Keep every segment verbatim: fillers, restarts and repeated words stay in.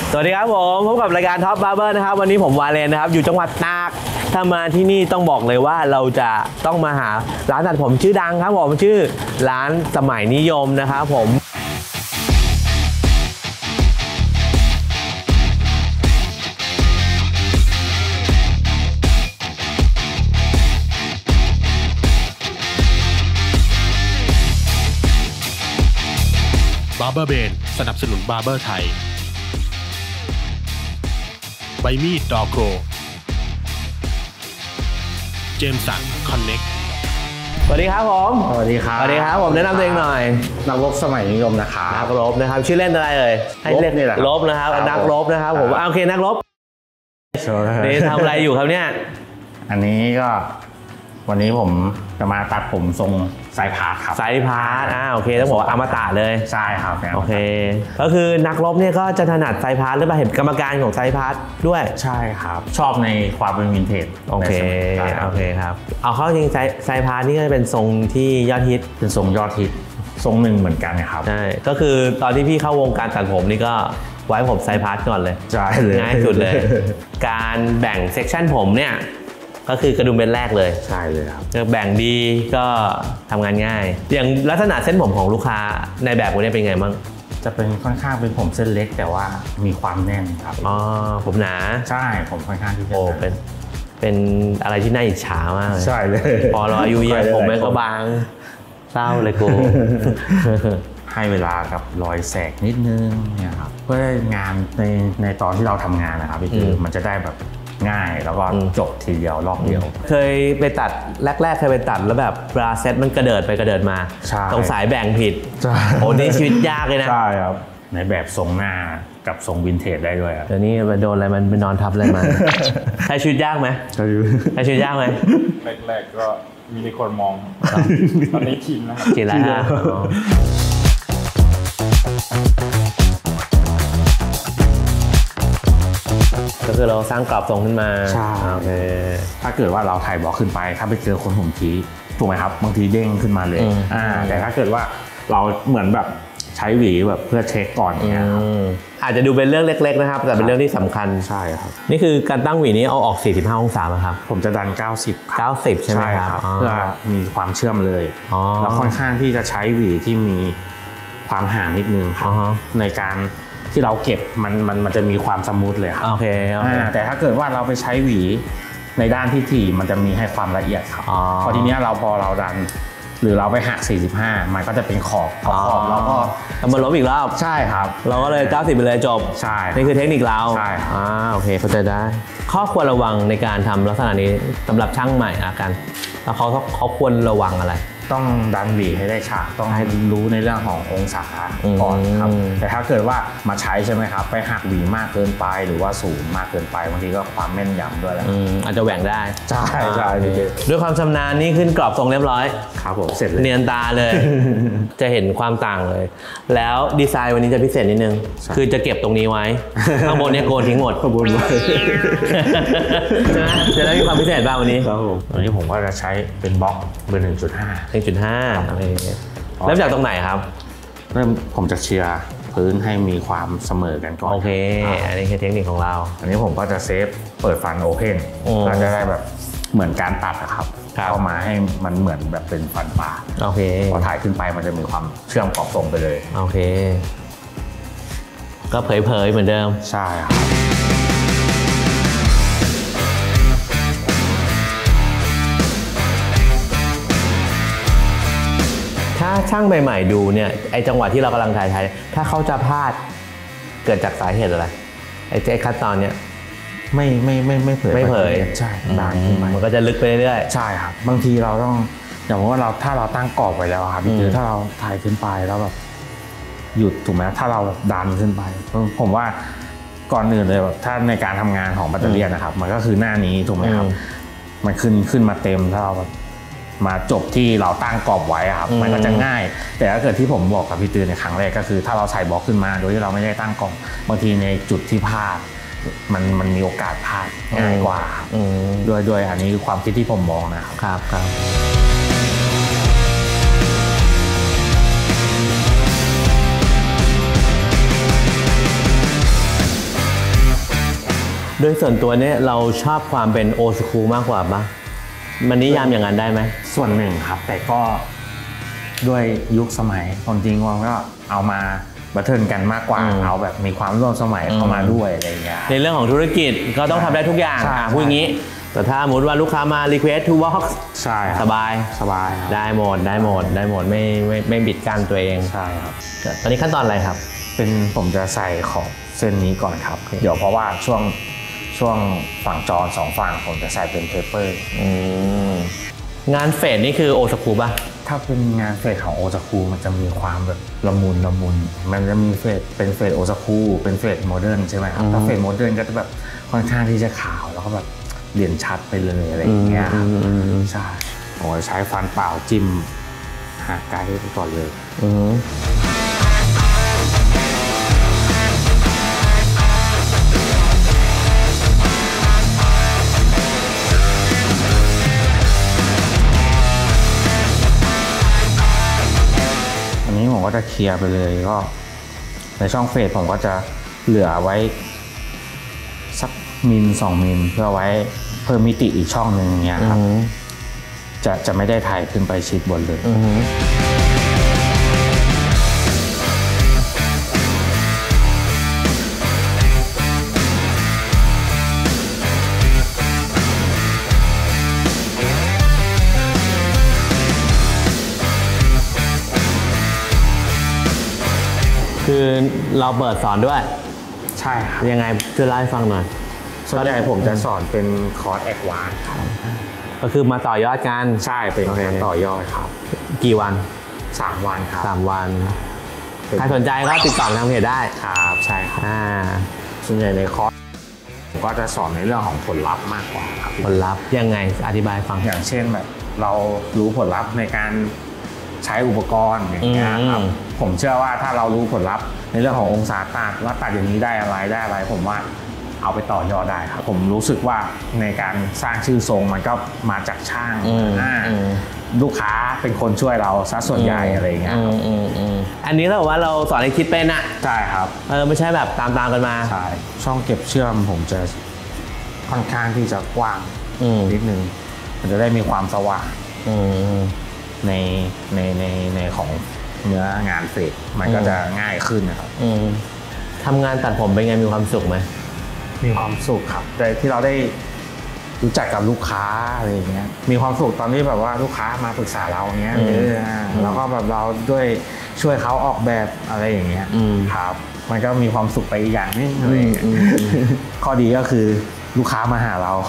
สวัสดีครับผมพบกับรายการท็อปบาร์เบอร์นะครับวันนี้ผมวาเลนนะครับอยู่จังหวัดตากถ้ามาที่นี่ต้องบอกเลยว่าเราจะต้องมาหาร้านตัดผมชื่อดังครับผมชื่อร้านสมัยนิยมนะครับผมบาร์เบอร์เบนสนับสนุนบาร์เบอร์ไทยใบมีดดอโกรเจมสันคอนเน็กสวัสดีครับผมสวัสดีครับสวัสดีครับผมแนะนำตัวเองหน่อยนักรบสมัยนิยมนะครับนักรบนะครับชื่อเล่นอะไรเอ่ยให้เล่นนี่แหละรบนะครับนักรบนะครับผมโอเคนักรบนี่ทำอะไรอยู่ครับเนี่ยอันนี้ก็วันนี้ผมจะมาตัดผมทรงสายพาร์ทครับสายพาร์ทอ่าโอเคต้องบอกอมตะเลยใช่ครับโอเคก็คือนักรบเนี่ยก็จะถนัดสายพาร์ทหรือเปล่าเห็นกรรมการของสายพาร์ทด้วยใช่ครับชอบในความเป็นวินเทจโอเคโอเคครับเอาเข้าจริงสายพาร์ทนี่ก็เป็นทรงที่ยอดฮิตเป็นทรงยอดฮิตทรงหนึ่งเหมือนกันครับใช่ก็คือตอนที่พี่เข้าวงการตัดผมนี่ก็ไว้ผมสายพาร์ทก่อนเลยใช่เลยง่ายสุดเลยการแบ่งเซกชันผมเนี่ยก็คือกระดุมเป็นแรกเลยใช่เลยครับแบ่งดีก็ทำงานง่ายอย่างลักษณะเส้นผมของลูกค้าในแบบวันนี้เป็นไงบ้างจะเป็นค่อนข้างเป็นผมเส้นเล็กแต่ว่ามีความแน่นครับอ๋อผมหนาใช่ผมค่อนข้างที่จะโอ้เป็นเป็นอะไรที่น่าอิจฉามากเลยใช่เลยพอเราอายุเยอะผมแม่งก็บางเศร้าเลยกูให้เวลากับรอยแสกนิดนึงเนี่ยครับเพื่องานในในตอนที่เราทำงานนะครับพี่คือมันจะได้แบบง่ายแล้วก็จบทีเดียวรอบเดียวเคยไปตัดแรกๆเคยไปตัดแล้วแบบบราเซ็ตมันกระเดิดไปกระเดิดมาตรงสายแบ่งผิดโอ้นี่ชีวิตยากเลยนะใช่ครับในแบบทรงหน้ากับทรงวินเทจได้ด้วยเดี๋ยวนี้มันโดนอะไรมันไปนอนทับอะไรมาใช้ชีวิตยากไหมใช้ชีวิตยากไหมแรกๆก็มีคนมองตอนนี้ชินแล้วชินแล้วก็คือเราสร้างกรอบทรงขึ้นมาใช่ถ้าเกิดว่าเราถ่ายบล็อกขึ้นไปถ้าไปเจอคนผมทีถูกไหมครับบางทีเด้งขึ้นมาเลยอ่าแต่ถ้าเกิดว่าเราเหมือนแบบใช้หวีแบบเพื่อเช็คก่อนเนี่ยครับอาจจะดูเป็นเรื่องเล็กๆนะครับแต่เป็นเรื่องที่สำคัญใช่ครับนี่คือการตั้งหวีนี้เอาออกสี่สิบห้าองศาไหมครับผมจะดันเก้าสิบเก้าสิบใช่ไหมครับเพื่อมีความเชื่อมเลยแล้วค่อนข้างที่จะใช้หวีที่มีความห่างนิดนึงครับในการที่เราเก็บมันมันมันจะมีความสมูทเลยครับโอเคแต่ถ้าเกิดว่าเราไปใช้หวีในด้านที่ถี่มันจะมีให้ความละเอียดครับพอทีนี้เราพอเราดันหรือเราไปหักสี่สิบห้ามันก็จะเป็นขอบขอบแล้วก็มาลบอีกรอบใช่ครับเราก็เลยเก้าสิบไปเลยจบใช่นี่คือเทคนิคเราใช่อ่าโอเคเข้าใจได้ข้อควรระวังในการทำลักษณะนี้สำหรับช่างใหม่อาการแล้วเขาเขาควรระวังอะไรต้องดันหวีให้ได้ฉากต้องให้รู้ในเรื่องขององศาก่อนครับแต่ถ้าเกิดว่ามาใช้ใช่ไหมครับไปหักหวีมากเกินไปหรือว่าสูงมากเกินไปบางทีก็ความแม่นยำด้วยแหละอาจจะแหว่งได้ใช่ใช่ด้วยความชำนาญนี่ขึ้นกรอบทรงเรียบร้อยครับผมเสร็จเลยเนียนตาเลยจะเห็นความต่างเลยแล้วดีไซน์วันนี้จะพิเศษนิดนึงคือจะเก็บตรงนี้ไว้ข้างบนเนี่ยโกนทิ้งหมดข้างบนเลยจะได้มีความพิเศษบ้างวันนี้ครับผมวันนี้ผมก็จะใช้เป็นบล็อกเบอร์หนึ่งจุดห้าหนึ่งจุดห้าเริ่มจากตรงไหนครับเริ่มผมจะเชียร์พื้นให้มีความเสมอกันก่อนโอเคอันนี้คือเทคนิคของเราอันนี้ผมก็จะเซฟเปิดฟันโอเพนก็จะได้แบบเหมือนการตัดนะครับเข้ามาให้มันเหมือนแบบเป็นฟันปลาโอเคพอถ่ายขึ้นไปมันจะมีความเชื่อมกรอบทรงไปเลยโอเคก็เผยๆเหมือนเดิมใช่ครับถ้าช่างใหม่ๆดูเนี่ยไอจังหวะที่เรากำลังถ่ายถ่ายถ้าเขาจะพลาดเกิดจากสาเหตุอะไรไอไอขั้นตอนเนี้ยไม่ไม่ไม่ไม่เผยไม่เผยใช่ดันขึ้นมามันก็จะลึกไปเรื่อยๆใช่ครับบางทีเราต้องอย่างว่าเราถ้าเราตั้งกรอบไว้แล้วครับพี่คือถ้าเราถ่ายขึ้นไปแล้วแบบหยุดถูกไหมถ้าเราดันขึ้นไปผมว่าก่อนอื่นเลยแบบถ้าในการทำงานของแบตเตอรี่นะครับมันก็คือหน้านี้ถูกไหมครับมันขึ้นขึ้นมาเต็มถ้าเราแบบมาจบที่เราตั้งกรอบไว้ครับมันก็จะง่ายแต่ถ้าเกิดที่ผมบอกกับพี่ตือในครั้งแรกก็คือถ้าเราใส่บล็อกขึ้นมาโดยที่เราไม่ได้ตั้งกรอบบางทีในจุดที่พลาดมันมันมีโอกาสพลาดง่ายกว่าด้วยด้วยอันนี้คือความคิดที่ผมมองนะครับครับครับคโดยส่วนตัวเนี่ยเราชอบความเป็นโอสคูลมากกว่าปะมันนิยามอย่างนั้นได้ไหมส่วนหนึ่งครับแต่ก็ด้วยยุคสมัยความจริงว่าก็เอามาบัตเทิลกันมากกว่าเอาแบบมีความร่วมสมัยเข้ามาด้วยอะไรอย่างเงี้ยในเรื่องของธุรกิจก็ต้องทำได้ทุกอย่างพูดอย่างนี้แต่ถ้าสมมติว่าลูกค้ามา request to box ใช่สบายสบายได้หมดได้หมดได้หมดไม่ไม่ไม่บิดกั้นตัวเองใช่ครับตอนนี้ขั้นตอนอะไรครับเป็นผมจะใส่ของเส้นนี้ก่อนครับเดี๋ยวเพราะว่าช่วงช่วงฝั่งจรสองฝั่งผมจะใส่เป็นเพเปอร์งานเฟดนี่คือโอสคูป่ะถ้าเป็นงานเฟดของโอซากุมันจะมีความแบบละมุนละมุนมันจะมีเฟดเป็นเฟดโอซากุเป็นเฟดโมเดิร์นใช่ไหมครับถ้าเฟดโมเดิร์นก็จะแบบค่อนข้างที่จะขาวแล้วก็แบบเรียนชัดไปเลยอะไรอย่างเงี้ยครับใช่ผมจะใช้ฟันเปล่าจิ้มหาไกด์ไปก่อนเลยผมก็จะเคลียร์ไปเลยก็ในช่องเฟดผมก็จะเหลือไว้สักมิลสองมิลเพื่อไว้เพิ่มมิติอีกช่องหนึ่งอย่างเงี้ยครับจะจะไม่ได้ถ่ายขึ้นไปชิดบนเลยคือเราเปิดสอนด้วยใช่ครับยังไงช่วยเล่าให้ฟังหน่อยส่วนใหญ่ผมจะสอนเป็นคอร์สแอดวานซ์ก็คือมาต่อยอดกันใช่เป็นการต่อยอดครับกี่วันสามวันครับสามวันใครสนใจก็ติดต่อทางเพจได้ครับใช่ครับส่วนใหญ่ในคอร์สผมก็จะสอนในเรื่องของผลลัพธ์มากกว่าครับผลลัพธ์ยังไงอธิบายฟังอย่างเช่นแบบเรารู้ผลลัพธ์ในการใช้อุปกรณ์อย่างเงี้ยครับผมเชื่อว่าถ้าเรารู้ผลลัพธ์ในเรื่องขององศาตัดว่าตัดอย่างนี้ได้อะไรได้อะไรผมว่าเอาไปต่อยอดได้ครับผมรู้สึกว่าในการสร้างชื่อทรงมันก็มาจากช่างลูกค้าเป็นคนช่วยเราซะส่วนใหญ่อะไรเงี้ยอันนี้เราบอกว่าเราสอนให้คิดเป็นอะใช่ครับเออไม่ใช่แบบตามตามกันมาใช่ช่องเก็บเชื่อมผมจะค่อนข้างที่จะกว้างนิดนึงมันจะได้มีความสว่างในในในในของเนื้องานเฟดมันก็จะง่ายขึ้นนะครับทำงานตัดผมเป็นไงมีความสุขไหมมีความสุขครับแต่ที่เราได้รู้จักกับลูกค้าอะไรอย่างเงี้ยมีความสุขตอนที่แบบว่าลูกค้ามาปรึกษาเราเงี้ยแล้วก็แบบเราด้วยช่วยเขาออกแบบอะไรอย่างเงี้ยครับมันก็มีความสุขไปอีกอย่างนึงอะไรอย่างเงี้ยข้อดีก็คือลูกค้ามาหาเรา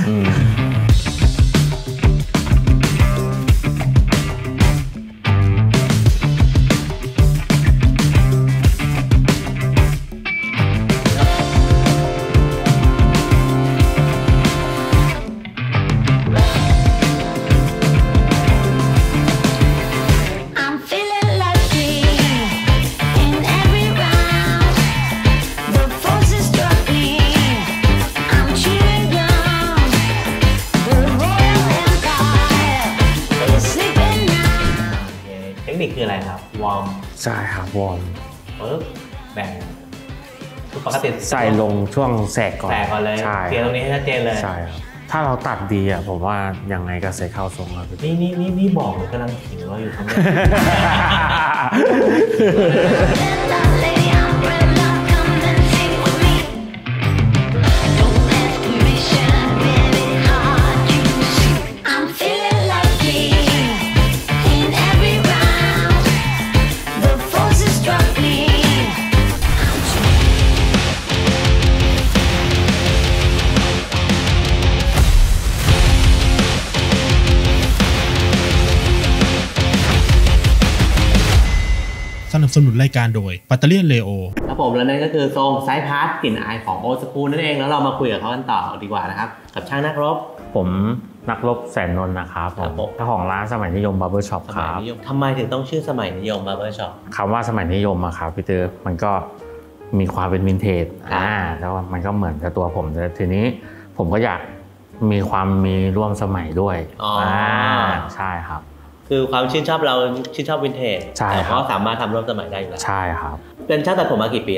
คืออะไรครับวอร์มใช่ครับวอร์มปึ๊บแบ่งปกติใส่ลงช่วงแสกก่อนแสกก่อนเลยเคลียร์ตรงนี้ให้ชัดเจนเลยใช่ครับถ้าเราตัดดีอ่ะผมว่ายังไงก็เซ็ตเข้าทรงแล้วนี่นี่นี่นี่บอกเลยกำลังขิงเราอยู่ทั้งนี้สนับสนุนรายการโดยปัตเตอร์เลียนเลโอครับผมแล้วนั่นก็คือทรงไซส์พาร์ทกลิ่นอายของโอสคูนั่นเองแล้วเรามาคุยกับเขากันต่อดีกว่านะครับกับช่างนักรบผมนักรบแสนนนท์นะครับผมเจ้าของร้านสมัยนิยมบาร์เบอร์ช็อปครับทำไมถึงต้องชื่อสมัยนิยมบาร์เบอร์ช็อปคำว่าสมัยนิยมอะครับพี่เตอร์มันก็มีความเป็นวินเทจอ่าแล้วมันก็เหมือนกับตัวผมแต่ทีนี้ผมก็อยากมีความมีร่วมสมัยด้วยอ่าใช่ครับคือความชื่นชอบเราชื่นชอบวินเทจแต่ก็สามารถทำร่วมสมัยได้อยู่แล้วใช่ครับเป็นช่างตัดผมมากี่ปีละ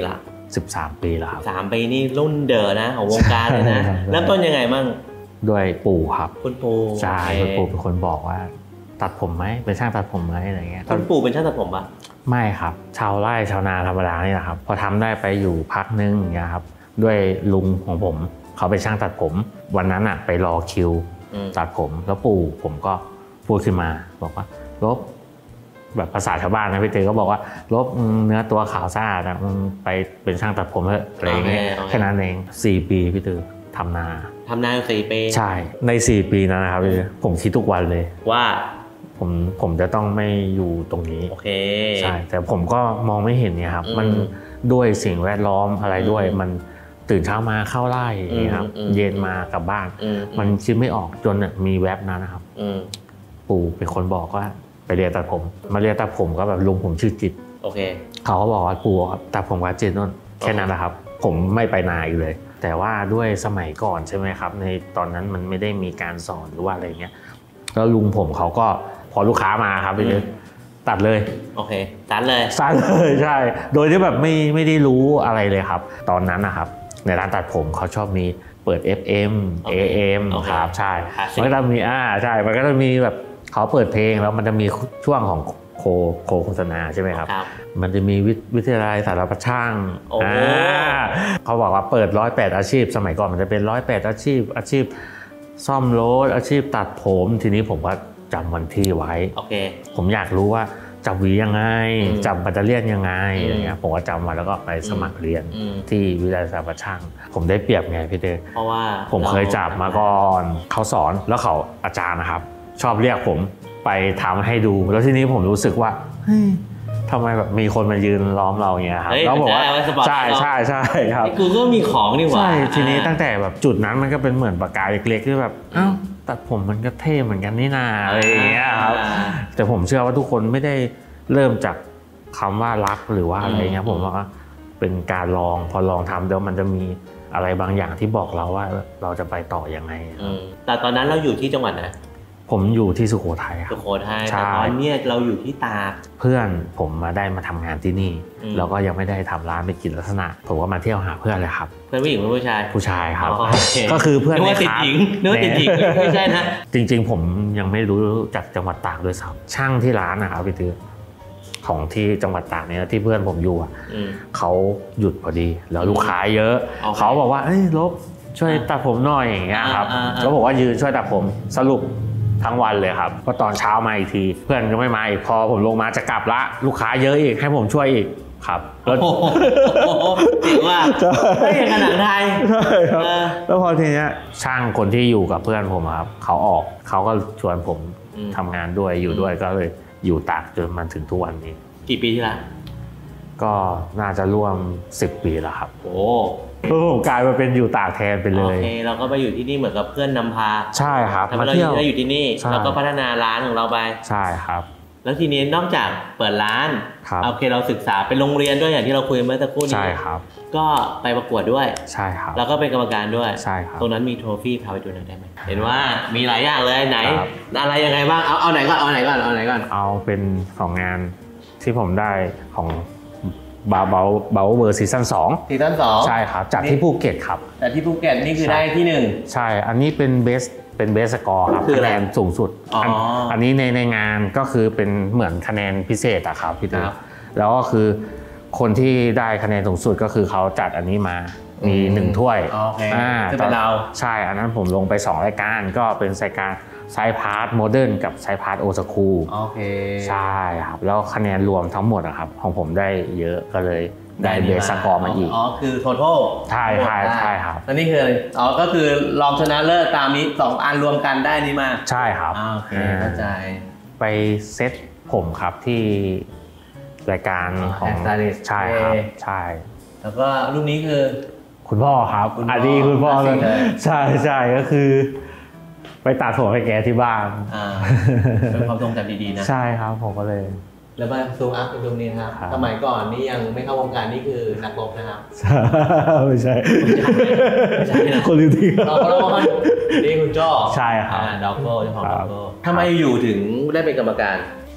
สิบสามปีแล้วครับสามปีนี่รุ่นเดอนะของวงการเลยนะเริ่มต้นยังไงมั่งด้วยปู่ครับคุณปู่ใช่คุณปู่เป็นคนบอกว่าตัดผมไหมเป็นช่างตัดผมไหมอะไรเงี้ยคุณปู่เป็นช่างตัดผมปะไม่ครับชาวไร่ชาวนาธรรมดานี่แหละครับพอทำได้ไปอยู่พักนึงอย่างเงี้ยครับด้วยลุงของผมเขาเป็นช่างตัดผมวันนั้นอะไปรอคิวตัดผมแล้วปู่ผมก็พูดขึ้นมาบอกว่าลบแบบภาษาชาวบ้านนะพี่เต้ก็บอกว่าลบเนื้อตัวขาวสะอาดนะมึงไปเป็นช่างตัดผมเถอะอะไรอย่างเงี้ยแค่นั้นเองสี่ปีพี่เต้ทำนาทำนาสี่ปีใช่ในสี่ปีนั้นนะครับพี่เต้ผมคิดทุกวันเลยว่าผมผมจะต้องไม่อยู่ตรงนี้โอเคใช่แต่ผมก็มองไม่เห็นเนี่ยครับมันด้วยสิ่งแวดล้อมอะไรด้วยมันตื่นเช้ามาเข้าไร่ครับเย็นมากลับบ้านมันคิดไม่ออกจนมีแว็บนั้นนะครับปู่เป็นคนบอกว่าไปเรียนตัดผมมาเรียนตัดผมก็แบบลุงผมชื่อจิตโอเคเขาก็บอกว่าปู่ตัดผมกับจิตนั่นแค่นั้นแหละครับผมไม่ไปนาอีกเลยแต่ว่าด้วยสมัยก่อนใช่ไหมครับในตอนนั้นมันไม่ได้มีการสอนหรือว่าอะไรเงี้ยแล้วลุงผมเขาก็พอลูกค้ามาครับไปเลยตัดเลยโอเคตัดเลยตัดเลยใช่โดยที่แบบไม่ไม่ได้รู้อะไรเลยครับตอนนั้นนะครับในร้านตัดผมเขาชอบมีเปิด เอฟ เอ็ม เอ เอ็ม ครับใช่มันก็จะมีอ่าใช่มันก็จะมีแบบเขาเปิดเพลงแล้วมันจะมีช่วงของโคโคโฆษณาใช่ไหมครับมันจะมีวิทยาลัยสารพัดช่างอ่าเขาบอกว่าเปิดร้อยแปดอาชีพสมัยก่อนมันจะเป็นร้อยแปดอาชีพอาชีพซ่อมรถอาชีพตัดผมทีนี้ผมก็จำวันที่ไว้โอเคผมอยากรู้ว่าจับหวียังไงจับแบตเตอรี่ยังไงอะไรเงี้ยผมก็จำมาแล้วก็ไปสมัครเรียนที่วิทยาลัยสารพัดช่างผมได้เปรียบไงพี่เต้เพราะว่าผมเคยจับมาก่อนเขาสอนแล้วเขาอาจารย์นะครับชอบเรียกผมไปทำให้ดูแล้วทีนี้ผมรู้สึกว่าทำไมแบบมีคนมายืนล้อมเราอย่างเงี้ยครับแล้วบอกว่าใช่ใช่ใช่ครับกูก็มีของนี่หว่าใช่ทีนี้ตั้งแต่แบบจุดนั้นมันก็เป็นเหมือนปากกาเล็กๆที่แบบอ้าวตัดผมมันก็เท่เหมือนกันนี่นาอะไรอย่างเงี้ยครับแต่ผมเชื่อว่าทุกคนไม่ได้เริ่มจากคำว่ารักหรือว่าอะไรเงี้ยผมว่าเป็นการลองพอลองทำแล้วมันจะมีอะไรบางอย่างที่บอกเราว่าเราจะไปต่อยังไงแต่ตอนนั้นเราอยู่ที่จังหวัดไหนผมอยู่ที่สุโขทัยครับสุโขทัยแต่ตอนนี้เราอยู่ที่ตากเพื่อนผมมาได้มาทำงานที่นี่แล้วก็ยังไม่ได้ทำร้านเป็นกิจลักษณะผมก็มาเที่ยวหาเพื่อนเลยครับเพื่อนผู้หญิงหรือผู้ชายผู้ชายครับก็คือเพื่อนในคลาสนึกว่าติดหญิงไม่ใช่นะจริงๆผมยังไม่รู้จากจังหวัดตากด้วยซ้ำช่างที่ร้านนะครับพี่ตื้อของที่จังหวัดตากเนี่ยที่เพื่อนผมอยู่อ่ะเขาหยุดพอดีแล้วลูกค้าเยอะเขาบอกว่าเฮ้ยลบช่วยตัดผมหน่อยอย่างเงี้ยครับแล้วบอกว่ายืนช่วยตัดผมสรุปทั้งวันเลยครับพอตอนเช้ามาอีกทีเพื่อนก็ไม่มาอีกพอผมลงมาจะกลับละลูกค้าเยอะอีกให้ผมช่วยอีกครับแล้วจริงว่าไม่อย่างหนังไทยใช่ครับแล้วพอทีเนี้ยช่างคนที่อยู่กับเพื่อนผมครับเขาออกเขาก็ชวนผมทำงานด้วยอยู่ด้วยก็เลยอยู่ตากจนมันถึงทุกวันนี้กี่ปีที่แล้วก็น่าจะร่วมสิบปีแล้วครับโอ้ผมกลายมาเป็นอยู่ตากแทนไปเลยโอเคเราก็ไปอยู่ที่นี่เหมือนกับเพื่อนนำพาใช่ครับมาเที่ยวเราอยู่ที่นี่เราก็พัฒนาร้านของเราไปใช่ครับแล้วทีนี้นอกจากเปิดร้านโอเคเราศึกษาเป็นโรงเรียนด้วยอย่างที่เราคุยเมื่อสักครู่นี้ใช่ครับก็ไปประกวดด้วยใช่ครับแล้วก็เป็นกรรมการด้วยใช่ครับตรงนั้นมีโทรฟี่พาไปดูหน่อยได้ไหมเห็นว่ามีหลายอย่างเลยไหนอะไรยังไงบ้างเอาเอาไหนก่อนเอาไหนก่อนเอาไหนก่อนเอาเป็นของงานที่ผมได้ของบาเบาเบาเบอร์ซีซั่นสองซีซั่นสองใช่ครับจัดที่ภูเก็ตครับแต่ที่ภูเก็ตนี่คือได้ที่หนึ่งใช่อันนี้เป็นเบสเป็นเบสสกอร์ครับคะแนนสูงสุดอันนี้ในในงานก็คือเป็นเหมือนคะแนนพิเศษอะครับพี่ตื้อแล้วก็คือคนที่ได้คะแนนสูงสุดก็คือเขาจัดอันนี้มามีหนึ่งถ้วยอ่าจะเป็นเราใช่อันนั้นผมลงไปสองรายการก็เป็นรายการไซพาร์ทโมเดิร์นกับไซพาร์ทโอสคูลโอเคใช่ครับแล้วคะแนนรวมทั้งหมดอะครับของผมได้เยอะก็เลยได้เบสสกอร์มาอีกอ๋อคือ total ใช่ใช่ใช่ครับแล้วนี่คืออ๋อก็คือรองชนะเลิศตามนี้สองอันรวมกันได้นี่มาใช่ครับโอเคเข้าใจไปเซตผมครับที่รายการของใช่ครับใช่แล้วก็รูปนี้คือคุณพ่อครับอันนี้คุณพ่อเลยใช่ใช่ก็คือไปตัดผมให้แกที่บ้านอ่าเป็นความทรงจำดีๆนะใช่ครับผมก็เลยแล้วมาซูมอัพตรงนี้ครับสมัยก่อนนี่ยังไม่เข้าวงการนี่คือนักรบนะครับไม่ใช่ไม่ใช่นะคนอื่นที่เราเรานี่คุณจ้อใช่ครับด็อกโก้เจ้าของด็อกโก้ทำไมอยู่ถึงได้เป็นกรรมการ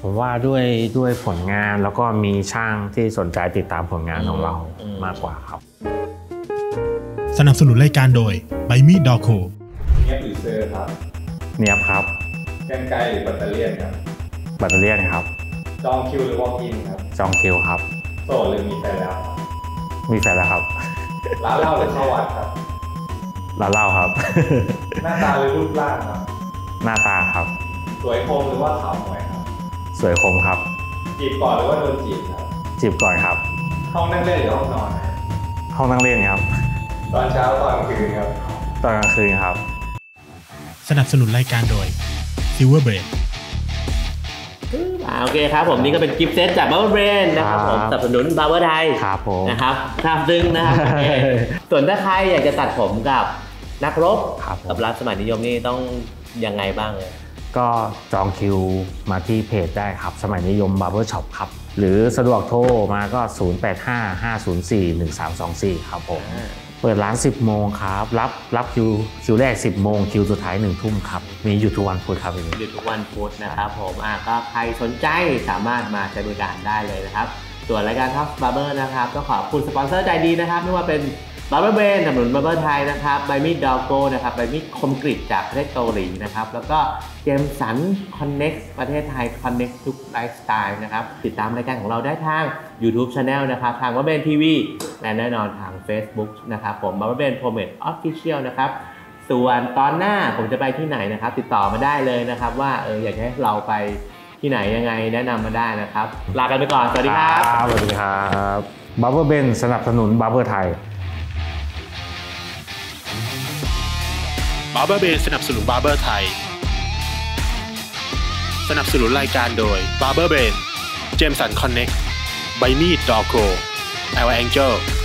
ผมว่าด้วยด้วยผลงานแล้วก็มีช่างที่สนใจติดตามผลงานของเรามากกว่าครับสนับสนุนรายการโดยใบมีดดอโคเนียบหรือเซอร์ครับเนียบครับกรรไกรหรือแบตเตอรี่ครับแบตเตอรี่ครับจองคิวหรือวอล์กอินครับจองคิวครับโสดหรือมีแฟนแล้วมีแฟนแล้วครับร้านเหล้าหรือเข้าวัดครับร้านเหล้าครับหน้าตาหรือรูปร่างครับหน้าตาครับสวยคมหรือว่าขาวหน่อยครับสวยคมครับจีบก่อนหรือว่าโดนจีบครับจีบก่อนครับห้องนั่งเล่นหรือห้องนอนห้องนั่งเล่นครับตอนเช้าตอนกลางคืนครับตอนกลางคืนครับสนับสนุนรายการโดย Silver Brain โอเคครับผมนี่ก็เป็นกิฟต์เซตจาก Barber Brain นะครับผมสนับสนุน Barber ไทยครับผมนะครับทราบซึ้งนะครับส่วนถ้าใครอยากจะตัดผมกับนักรบกับร้านสมัยนิยมนี่ต้องยังไงบ้างเลยก็จองคิวมาที่เพจได้ครับสมัยนิยม Barber Shop ครับหรือสะดวกโทรมาก็ศูนย์ แปด ห้า ห้า ศูนย์ สี่ หนึ่ง สาม สอง สี่ครับผมเปิดร้านสิบโมงครับรับรับคิวคิวแรกสิบโมงคิวสุดท้ายหนึ่งทุ่มครับมีอยู่ทุกวันพุธครับอยู่ทุกวันพุธนะครับผมอ่ะก็ใครสนใจสามารถมาใช้บริการได้เลยนะครับส่วนรายการ Top Barber นะครับก็ขอบคุณสปอนเซอร์ใจดีนะครับไม่ว่าเป็นBarber Brain สนับสนุน Barber ไทยนะครับใบมีดดอโก้นะครับใบมีดคมกริบจากประเทศเกาหลีนะครับแล้วก็เจมสันคอนเน็กซ์ประเทศไทยคอนเน็กซ์ทุกไลฟ์สไตล์นะครับติดตามรายการของเราได้ทาง YouTube Channel นะครับทาง Barber Brain ที วี และแน่นอนทาง Facebook นะครับผม Barber Brain Promote Official นะครับส่วนตอนหน้าผมจะไปที่ไหนนะครับติดต่อมาได้เลยนะครับว่าเอออยากให้เราไปที่ไหนยังไงแนะนำมาได้นะครับลากันไปก่อนสวัสดีครับสวัสดีครับ Barber Brain สนับสนุน Barber ไทย Barber Brain สนับสนุน Barber ไทยสนับสนุนรายการโดย Barber Brain เจมสันคอนเน็กซ์ใบมีดดอโก แอล Angel